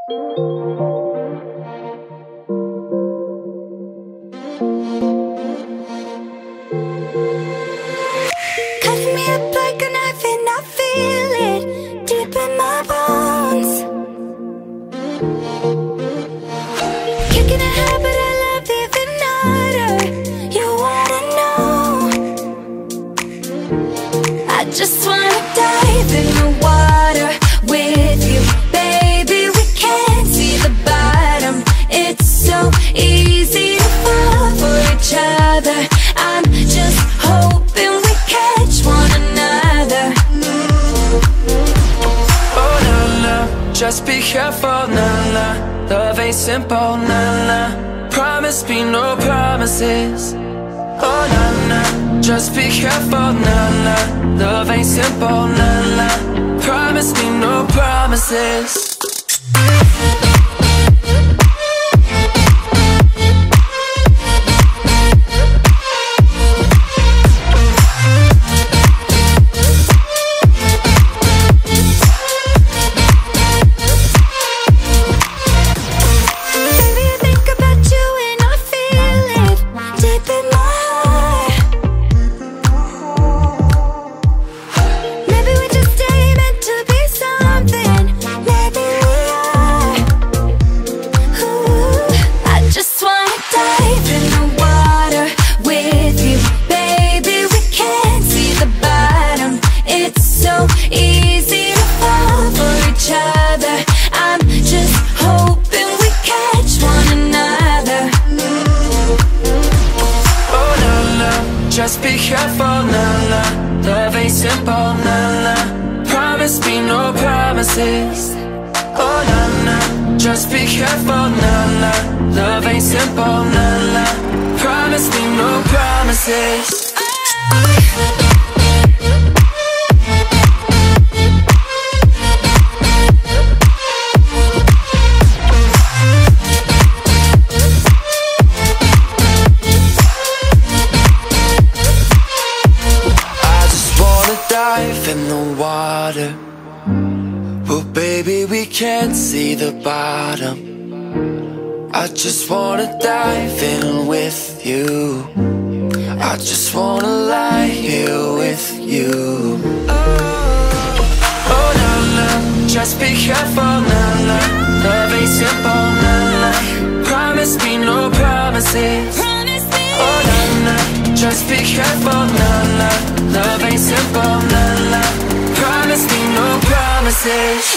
Cutting me up like a knife and I feel it deep in my bones. Kicking a habit I love even harder. You wanna know? I just wanna dive in the water with you, baby. We can't see the bottom. It's so easy to fall for each other. I'm just hoping we catch one another. Oh no, no, just be careful, nah, nah. Love ain't simple, nah, nah. Promise me no promises. Oh nah, nah, just be careful, nah, nah. Love ain't simple, nah, nah. Promise me no promises. Just be careful, nah, nah. Love ain't simple, nah, nah. Promise me no promises. Oh, nah, nah. Just be careful, nah, nah. Love ain't simple, nah, nah. Promise me no promises. In the water, but baby, we can't see the bottom. I just wanna dive in with you. I just wanna lie here with you. Oh no, no, just be careful, nah, nah. Love ain't simple, nah, nah. Promise me no promises. Oh no, no, just be careful, nah, nah. Love ain't simple, nah, nah. Promise me no promises.